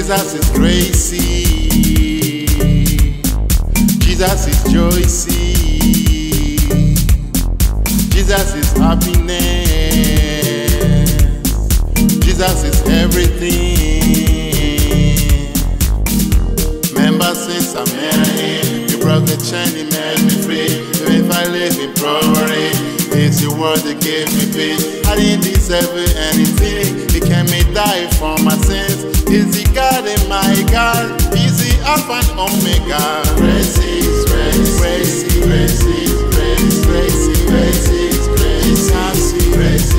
Jesus is grace. Jesus is joy. Jesus is happiness. Jesus is everything. Remember since I met him, you broke the chain, he made me free. Even if I live in poverty, it's your word that gave me peace. I didn't deserve anything. He came and died for my sins. Is he God and my God? Is he Alpha and Omega? Praise, praise, praise, praise, praise, praise, praise, praise, praise,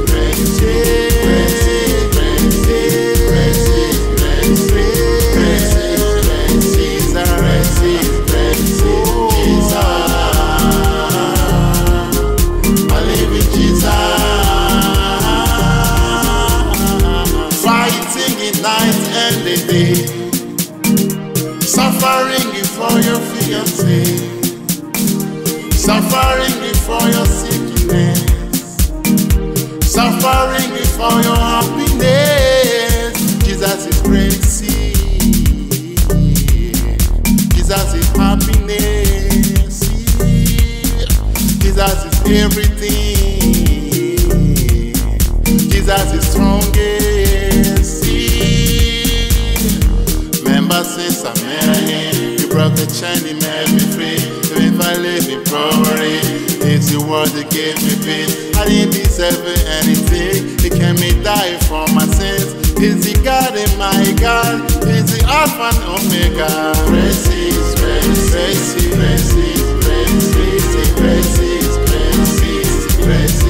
suffering for your fiancé, suffering for your sickness, suffering for your happiness. Jesus is grace. Jesus is happiness. Jesus is everything. Jesus is strongest. Remember since I met him, you broke the chain, he made me free. Even if I live in poverty, it's your word that gave me peace. I didn't deserve anything. He came and died for my sins. Is he God and my God? Is he Alpha and Omega? Praise, praise, praise, praise, praise, praise, praise, praise, praise.